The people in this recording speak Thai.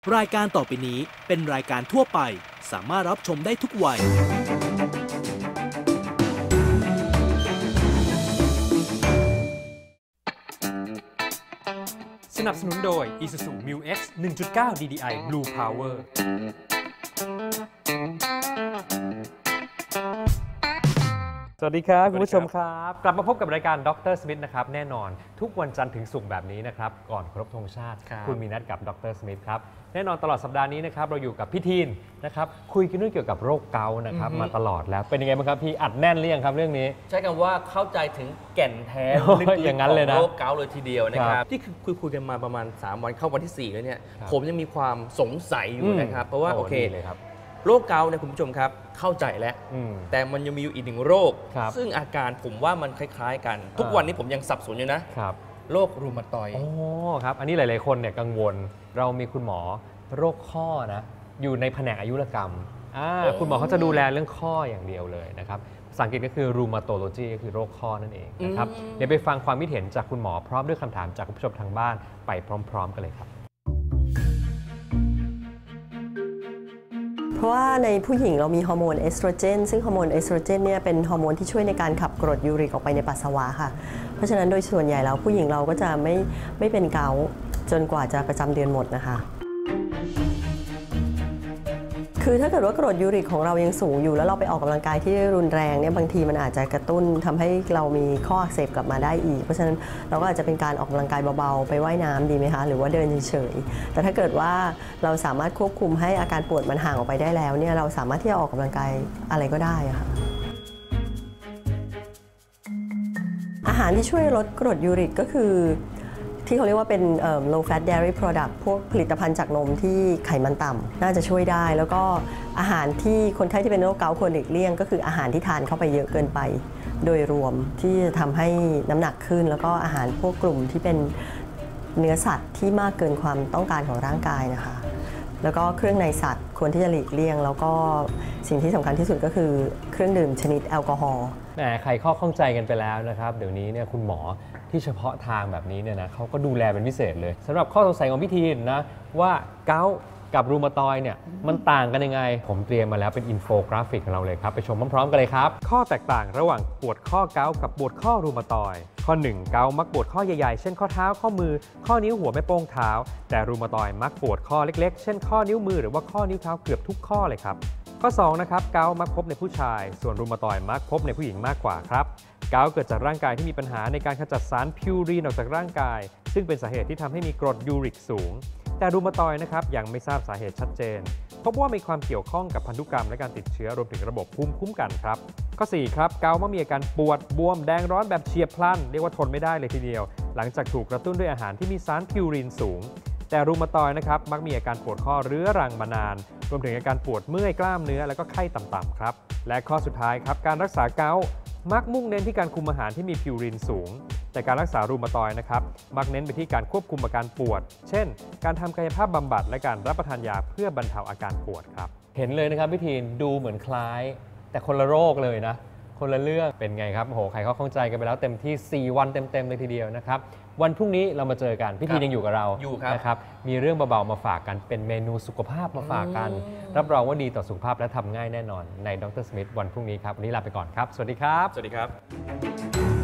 รายการต่อไปนี้เป็นรายการทั่วไปสามารถรับชมได้ทุกวัยสนับสนุนโดย Isuzu Mu-X 1.9 DDI Blue Powerสวัสดีครับคุณผู้ชมครับกลับมาพบกับรายการดรสมิธนะครับแน่นอนทุกวันจันทร์ถึงศุกร์แบบนี้นะครับก่อนเคารพธงชาติคุณมีนัดกับดรสมิธครับแน่นอนตลอดสัปดาห์นี้นะครับเราอยู่กับพี่ทีนนะครับคุยกันเรื่องเกี่ยวกับโรคเกาต์นะครับมาตลอดแล้วเป็นยังไงบ้างครับพี่อัดแน่นหรือยังครับเรื่องนี้ใช้คำว่าเข้าใจถึงแก่นแท้ลึกๆของโรคเกาต์เลยทีเดียวนะครับที่คุยกันมาประมาณ3วันเข้าวันที่4แล้วเนี่ยผมยังมีความสงสัยอยู่นะครับเพราะว่าโอเคโรคเกาต์เนี่ยคุณผู้ชมครับเข้าใจแล้วแต่มันยังมีอยู่อีกหนึ่งโรคซึ่งอาการผมว่ามันคล้ายๆกันทุกวันนี้ผมยังสับสนอยู่นะโรครูมาตอยด์ครับอันนี้หลายๆคนเนี่ยกังวลเรามีคุณหมอโรคข้อนะอยู่ในแผนกอายุรกรรมคุณหมอเขาจะดูแลเรื่องข้ออย่างเดียวเลยนะครับภาษาอังกฤษก็คือ rheumatology ก็คือโรคข้อนั่นเองนะครับเดี๋ยวไปฟังความคิดเห็นจากคุณหมอพร้อมด้วยคำถามจากคุณผู้ชมทางบ้านไปพร้อมๆกันเลยครับเพราะว่าในผู้หญิงเรามีฮอร์โมนเอสโตรเจนซึ่งฮอร์โมนเอสโตรเจนเนี่ยเป็นฮอร์โมนที่ช่วยในการขับกรดยูริกออกไปในปัสสาวะค่ะเพราะฉะนั้นโดยส่วนใหญ่แล้วผู้หญิงเราก็จะไม่เป็นเกาต์จนกว่าจะประจำเดือนหมดนะคะคือถ้าเกิดว่ากรดยูริกของเรายังสูงอยู่แล้วเราไปออกกำลังกายที่รุนแรงเนี่ยบางทีมันอาจจะกระตุ้นทำให้เรามีข้ออักเสบกลับมาได้อีกเพราะฉะนั้นเราก็อาจจะเป็นการออกกำลังกายเบาๆไปว่ายน้ำดีไหมคะหรือว่าเดินเฉยๆแต่ถ้าเกิดว่าเราสามารถควบคุมให้อาการปวดมันห่างออกไปได้แล้วเนี่ยเราสามารถที่จะออกกำลังกายอะไรก็ได้ค่ะอาหารที่ช่วยลดกรดยูริกก็คือที่เขาเรียกว่าเป็น low fat dairy product พวกผลิตภัณฑ์จากนมที่ไขมันต่ำน่าจะช่วยได้แล้วก็อาหารที่คนไข้ที่เป็นโรคเกาต์ควรหลีกเลี่ยงก็คืออาหารที่ทานเข้าไปเยอะเกินไปโดยรวมที่จะทำให้น้ำหนักขึ้นแล้วก็อาหารพวกกลุ่มที่เป็นเนื้อสัตว์ที่มากเกินความต้องการของร่างกายนะคะแล้วก็เครื่องในสัตว์ควรที่จะหลีกเลี่ยงแล้วก็สิ่งที่สำคัญที่สุดก็คือเครื่องดื่มชนิดแอลกอฮอล์ใครข้อข้องใจกันไปแล้วนะครับเดี๋ยวนี้เนี่ยคุณหมอที่เฉพาะทางแบบนี้เนี่ยนะเขาก็ดูแลเป็นพิเศษเลยสำหรับข้อสงสัยของพี่ทีนนะว่าเกาต์กับรูมาตอยด์เนี่ยมันต่างกันยังไงผมเตรียมมาแล้วเป็นอินโฟกราฟิกของเราเลยครับไปชมพร้อมๆกันเลยครับข้อแตกต่างระหว่างปวดข้อเกาต์กับปวดข้อรูมาตอยด์ข้อ1เกาต์มักปวดข้อใหญ่ๆเช่นข้อเท้าข้อมือข้อนิ้วหัวแม่โป้งเท้าแต่รูมาตอยด์มักปวดข้อเล็กๆเช่นข้อนิ้วมือหรือว่าข้อนิ้วเท้าเกือบทุกข้อเลยครับข้อ2นะครับเกาต์มักพบในผู้ชายส่วนรูมาตอยด์มักพบในผู้หญิงมากกว่าครับเกาต์เกิดจากร่างกายที่มีปัญหาในการขจัดสารพิวรีนออกจากร่างกายซึ่งเป็นสาเหตุที่ทำให้มีกรดยูริกสูงแต่รูมาตอยด์นะครับยังไม่ทราบสาเหตุชัดเจนพบว่ามีความเกี่ยวข้องกับพันธุกรรมและการติดเชื้อรวมถึงระบบภูมิคุ้มกันครับข้อ4ครับเกาต์มักมีอาการปวดบวมแดงร้อนแบบเฉียบพลันเรียกว่าทนไม่ได้เลยทีเดียวหลังจากถูกกระตุ้นด้วยอาหารที่มีสารพิวรีนสูงแต่รูมาตอยด์นะครับมักมีอาการปวดข้อเรื้อรังมานานรวมถึงอาการปวดเมื่อยกล้ามเนื้อและก็ไข้ต่ำๆครับและข้อสุดท้ายครับการรักษาเกาต์มักมุ่งเน้นที่การคุมอาหารที่มีพิวรีนสูงแต่การรักษารูมาตอยด์นะครับมักเน้นไปที่การควบคุมอาการปวดเช่นการทำกายภาพบำบัดและการรับประทานยาเพื่อบรรเทาอาการปวดครับเห็นเลยนะครับพี่ทีนดูเหมือนคล้ายแต่คนละโรคเลยนะคนละเรื่องเป็นไงครับโอ้โหใครเขาเข้าใจกันไปแล้วเต็มที่4วันเต็มๆเลยทีเดียวนะครับวันพรุ่งนี้เรามาเจอกันพี่ทีนยังอยู่กับเรานะครับมีเรื่องเบาๆมาฝากกันเป็นเมนูสุขภาพมาฝากกันรับรองว่าดีต่อสุขภาพและทำง่ายแน่นอนในดรสมิธวันพรุ่งนี้ครับวันนี้ลาไปก่อนครับสวัสดีครับสวัสดีครับ